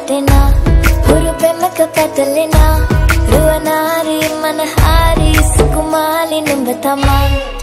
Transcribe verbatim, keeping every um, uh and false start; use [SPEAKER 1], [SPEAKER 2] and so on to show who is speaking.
[SPEAKER 1] වැටෙනා හුරු පෙමක පැටලෙනා රුවනාරි මනහාරි සුකුමාලි නුඹ තමා